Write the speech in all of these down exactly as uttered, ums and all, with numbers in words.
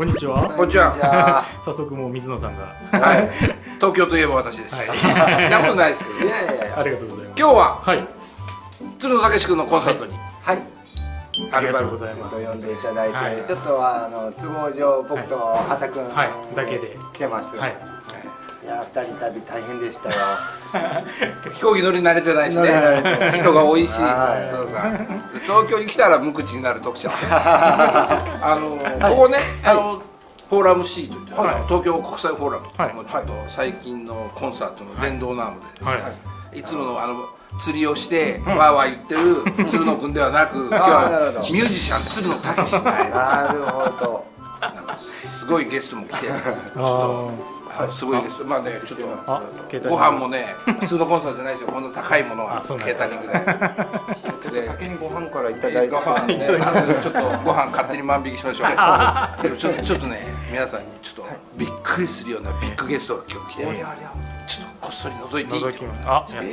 こんにちは。 こんにちは。 早速もう水野さんが。 はい。東京といえば私です。そんなことないですけど。 いやいやいや。ありがとうございます。 今日ははい鶴野武志君のコンサートに。 はい。 ありがとうございます。 ちょっと呼んでいただいて、ちょっとあの都合上僕と畑君だけで来てました。はい。いや二人旅大変でしたよ。 飛行機乗り慣れてないしね。人が多いし、そうか。東京に来たら無口になる徳ちゃん。あのここね、あのフォーラム C といって東京国際フォーラム。もうちょっと最近のコンサートの殿堂なので、いつものあの釣りをしてわーわー言ってる鶴野君ではなく、今日はミュージシャン鶴野武志。 なるほど。 すごいゲストも来て、ちょっと。すごいです。まあね、ちょっとご飯もね、普通のコンサートじゃないですよ。こんな高いものはケータリングで。 先にご飯からいただいて、 ちょっとご飯勝手に万引きしましょう。でもちょちょっとね、皆さんにちょっとびっくりするようなビッグゲストが今日来て、ちょっとこっそり覗いていい？ あ、やった。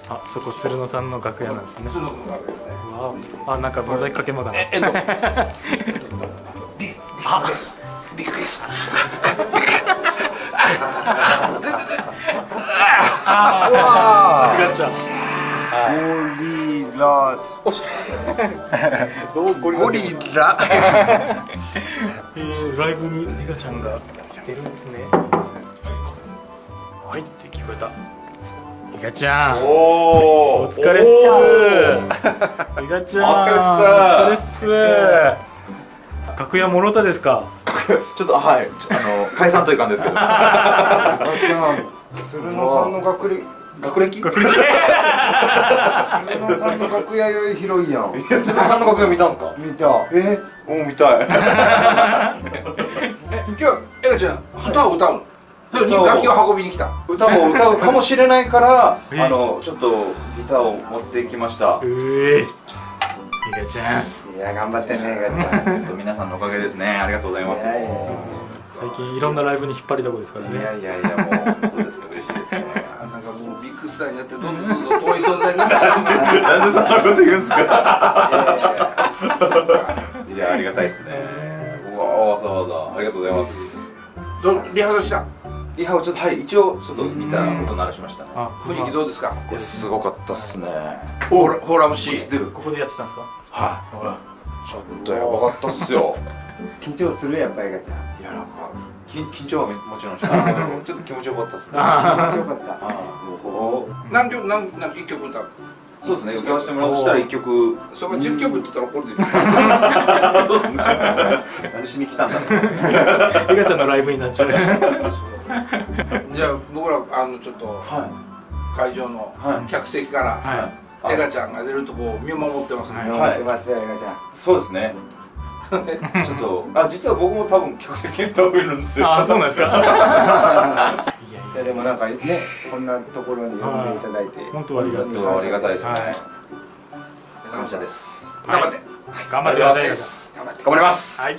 あ、そこ鶴野さんの楽屋なんですね。鶴野君の楽屋ね。あ、なんかモザイクかけまだな。 え、あ、びっくりした。 ああ、ガチャ。 ゴリラ。 どうゴリラ？ ゴリラ。 えー、ライブにエガちゃんが来てるんですね。はいって聞こえた。エガちゃん。おお。お疲れっす。エガちゃん。 お疲れっす。 お疲れっす。楽屋もろたですか？ ちょっとはい、あの解散という感じですけど。 鶴野さんの学歴学歴？ 鶴野さんの楽屋より広いやん。 いや、鶴野さんの楽屋見たんですか？ 見た。 え、もう見たい。 え、今日エガちゃん歌を歌うの？楽器を運びに来た。 歌も歌うかもしれないから、あのちょっとギターを持ってきました。 ええ。エガちゃん。 いや、頑張ってね、エガちゃん。 本当皆さんのおかげですね。ありがとうございます。 最近いろんなライブに引っ張りだこですからね。 いやいやいや、もう本当ですね、嬉しいですね。 なんかもうビッグスターになってどんどんどんどん遠い存在になっちゃう。 なんでそんなこと言うんですか。いや、ありがたいですね。うわ、わざわざありがとうございます。 どリハーサルした？ リハをちょっと、はい、一応ちょっとギター音鳴らしましたね。 雰囲気どうですか？ いや、すごかったっすね。 フォーラム C。 ここでやってたんですか？ はい。ちょっとやばかったっすよ。 緊張するやっぱエガちゃん。 いや、なんか緊緊張はもちろんしますけど、ちょっと気持ちよかったっすね。 緊張よかった。 何曲何何一曲歌う？ そうですね。歌わせてもらうとしたら一曲。 そこ十曲って言ったら怒るで。 そうですね。何しに来たんだろう。 エガちゃんのライブになっちゃう。 じゃあ僕らあのちょっと会場の客席からエガちゃんが出るとこを見守ってますね。 見守ってますよ、エガちゃん。 そうですね。ちょっと、あ、実は僕も多分客席に倒れるんですよ。 あ、そうなんですか。 いや、でもなんかね、こんなところに呼んでいただいて本当ありがとう。 ありがたいですね。感謝です。 頑張って頑張ってください。 頑張ります。 はい。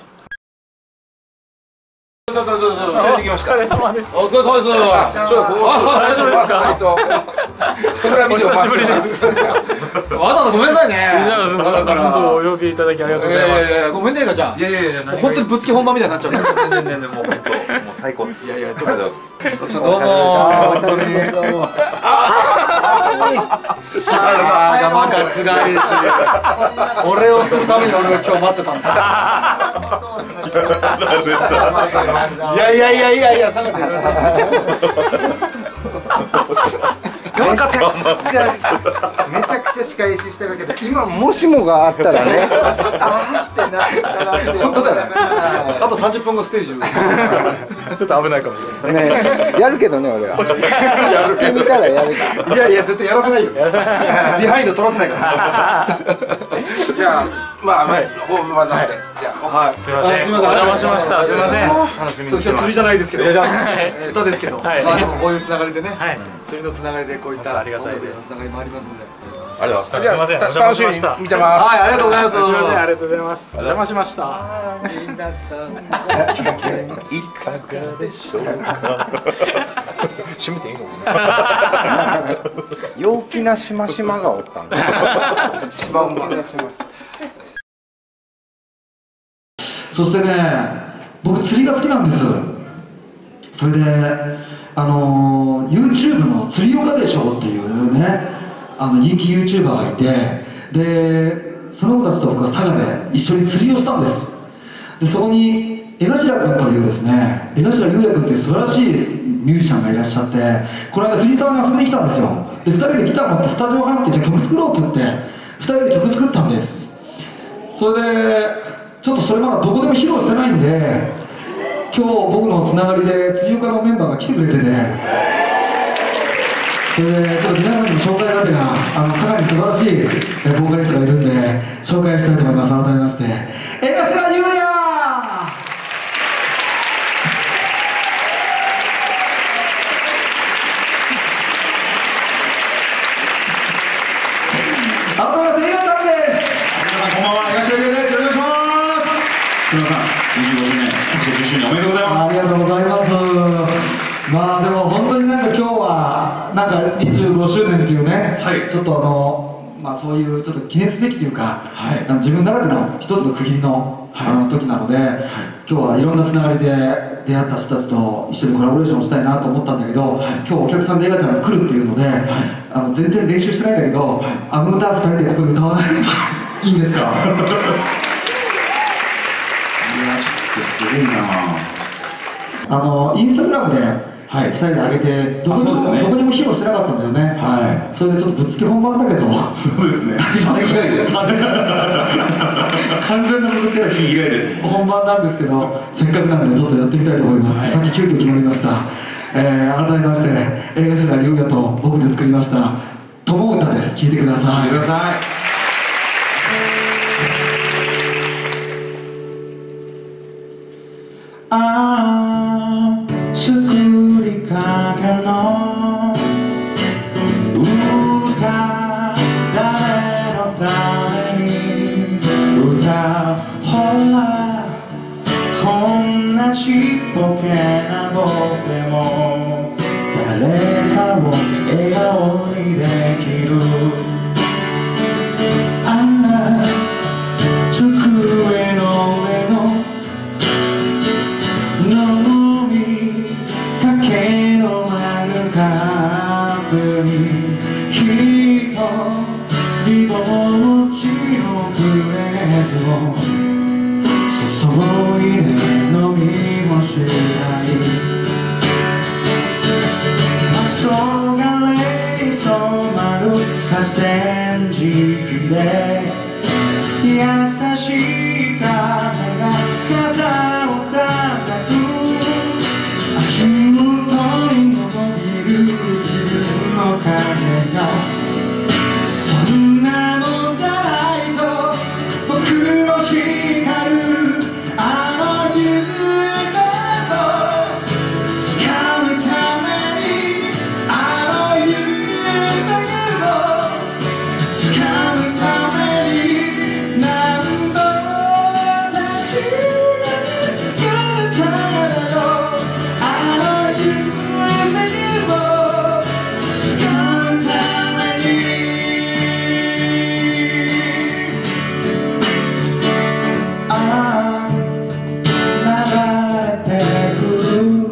どうぞどうぞどうぞ、連れてきました。 お疲れ様です。 お疲れ様です。ちょっとここ大丈夫ですか？プラミディを回してます。 わざわざごめんなさいね。 本当お呼びいただきありがとうございます。 ごめんね、エガちゃん。 いやいやいや、 本当にぶっつけ本番みたいになっちゃった。 全然全然もう本当もう最高です。いやいや、ありがとうございます。 どうも本当に。ああ、ガマカツガイチ。これをするために俺は今日待ってたんですよ。いやいやいやいやいや、下がってる。 めちゃくちゃめちゃくちゃ仕返ししたけど、今もしもがあったらね、あーってなったらって本当だよね。あとさんじゅっぷんごステージ。 ちょっと危ないかもしれない。 ね、やるけどね、俺は。好き見たらやる。 いやいや、絶対やらせないよ。ビハインド取らせないから。 じゃあまあ本番なんで、じゃあはい。 すみません。お邪魔しました。すみません。楽しみにしてます。 釣りじゃないですけど。歌ですけど。まあでもこういうつながりでね。 はい。 釣りのつながりでこういったありがたいです。 つながりもありますんで。 ありがとうございます。 すみません。お邪魔しました。 見てます。 はい、ありがとうございます。 すみません。ありがとうございます。お邪魔しました。 皆さんいかがでしょうか。閉めていいの？ 陽気なしましまがおったんだ。 しまうま。 そしてね、 僕釣りが好きなんです。それであの YouTube の釣り岡でしょっていうね、あの人気 YouTuber がいて、でその子たちと僕は佐賀で一緒に釣りをしたんです。でそこに江頭君というですね、江頭優也君という素晴らしいミュージシャンがいらっしゃって、この間藤井さんに遊びに来たんですよ。でふたりでギター持ってスタジオ入って、じゃあ曲作ろうって言ってふたりで曲作ったんです。それでちょっとそれまだどこでも披露してないんで、今日僕のつながりで釣り岡のメンバーが来てくれてて、それでちょっと皆さんにも紹介がてがあのかなり素晴らしいボーカリストがいるんで紹介したいと思います。改めまして江頭優也。改めまして、江頭ちゃんです。 皆さんこんばんは、江頭優也です。よろしくお願いします。江頭さん、にじゅうごしゅうねん、じゅっしゅうねんおめでとうございます。 ありがとうございます。まあでも本当になんか今日はなんかにじゅうごしゅうねんっていうね、はい、ちょっとあのまあそういうちょっと記念すべきというか、はい、自分ならでの一つの区切りの、はい、あの時なので、はい、今日はいろんなつながりで出会った人たちと一緒にコラボレーションしたいなと思ったんだけど、はい、今日お客さんで江頭ちゃんが来るっていうので、はい、あの全然練習してないんだけど、はい、あの歌ふたりでここで歌わないいいんですか？いやちょっとすごいな。あのインスタグラムではい、ふたりで上げてどこにも、ね、どこにも披露してなかったんだよね。はい。それでちょっとぶっつけ本番だけど。 そうですね。あれ以来です。 完全なぶっつけ以来です。 本番なんですけど、せっかくなんでちょっとやってみたいと思います。はい、さっき急遽決まりました。えー、改めまして江頭優也と僕で作りました友歌です。聴いてください。 聴いてください。 ああ作りかけの歌、誰のために歌う。ほらこんなちっぽけな僕でも誰かを笑顔にできる。あんな机の上の飲みかけのマグカップに一人ぼっちのフレーズを注いで飲みもしない黄昏染まる河川敷で優しい風が肩を叩く。足元に伸びる自分の影がそんなのじゃないと僕の光るあの夢を掴むためにあの夢を掴むために何度立ち上がったのあの夢を掴むためにああ流れてくる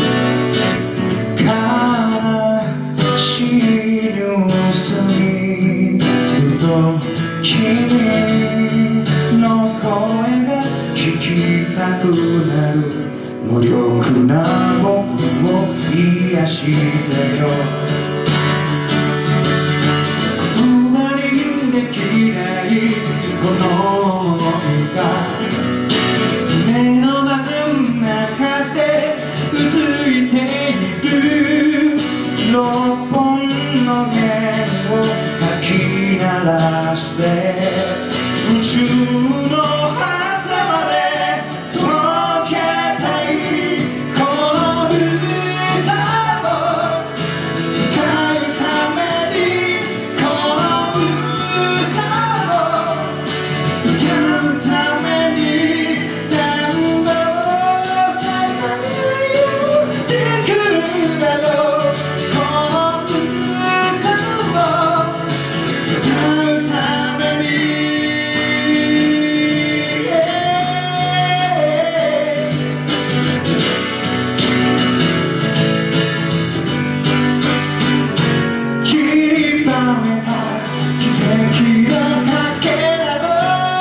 悲しいニュースにふと君の声が聞きたくなる。無力な僕を癒してよ。言葉にできないこの想いが目の真ん中でうずいている。六本の弦をかき鳴らして宇宙の果てまで届けたい。この歌を歌うためにこの歌を歌うためにめた奇跡のかけらを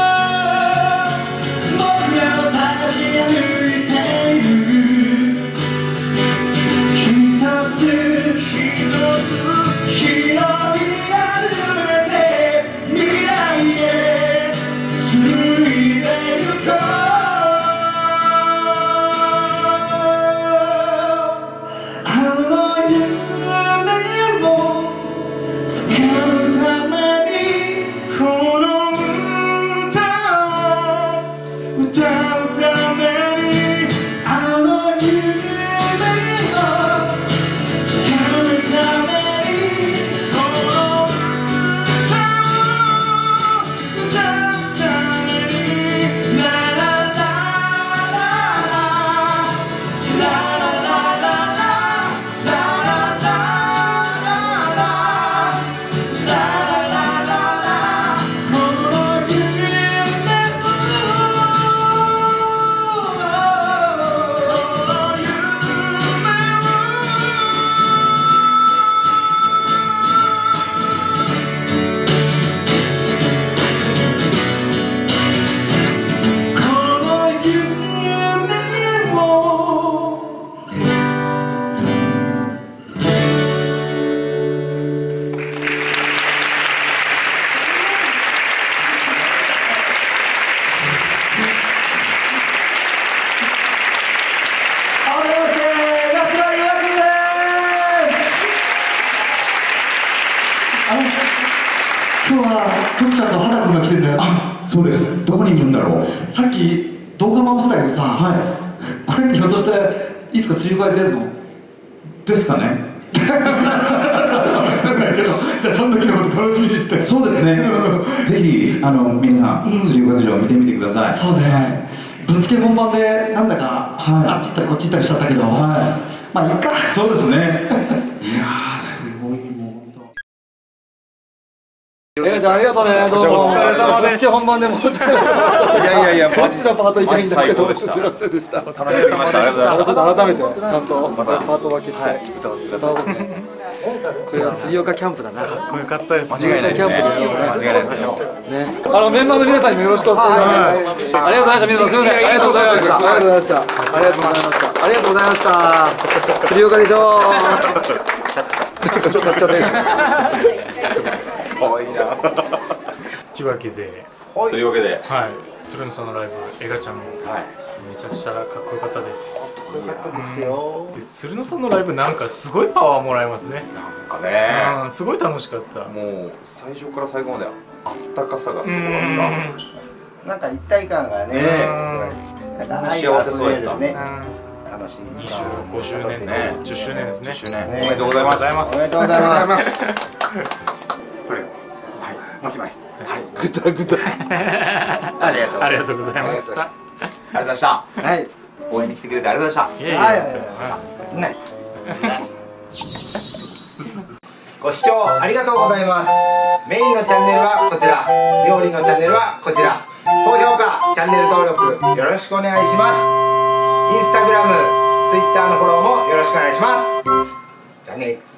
僕らを探し歩いている一つ一つ拾い集めて未来へついでゆこう今日はくっちゃんと花君が来てんだよ。 あ、そうです。どこにいるんだろう。 さっき動画回してたけどさ、はい、これひょっとしていつか梅雨が出るのですかね。 分かんないけど、じゃあその時のこと楽しみにして。 そうですね。ぜひあの皆さん、釣り岡城を見てみてください。 そうね。ぶっつけ本番でなんだか、はい、あっち行ったりこっち行ったりしちゃったけど、はい、まあいいか。そうですね。いやーすごいもう本当。 えー、じゃあありがとうね。どうもお疲れ様です。本番で申し訳ない。ちょっといやいやいや、こっちのパート行きたいんだけど、すみませんでした。楽しみました。ありがとうございました。ちょっと改めてちゃんとパート分けして歌わせてください。これは釣り岡キャンプだな。 かっこよかったです。 間違いないですね。間違いないですよ。 ね。あのメンバーの皆さんにもよろしくお伝えください。ありがとうございました。皆さんすみません。ありがとうございました。ありがとうございました。ありがとうございました。ありがとうございました。釣り岡でしょう。ちょっとです。 可愛いな。 というわけで、 というわけで、 はい、鶴野さんのライブ、エガちゃんもめちゃくちゃかっこよかったです。 かっこよかったですよ。 鶴野さんのライブなんかすごいパワーもらえますね。 なんかね、 うん、すごい楽しかった。 もう最初から最後まであったかさがすごかった。 なんか一体感がね、なんか愛があふれるね。楽しい。 にじゅうごしゅうねんね、じゅっしゅうねんですね。 じゅっしゅうねん、おめでとうございます。 おめでとうございます。これを持ちました。 はい、グッドグッド。 ありがとう。 ありがとうございました。 ありがとうございました。 はい。 応援に来てくれてありがとうございました。 いやいや、 ナイス。ご視聴ありがとうございます。メインのチャンネルはこちら、料理のチャンネルはこちら。高評価、チャンネル登録よろしくお願いします。インスタグラム、ツイッターのフォローもよろしくお願いします。じゃあね。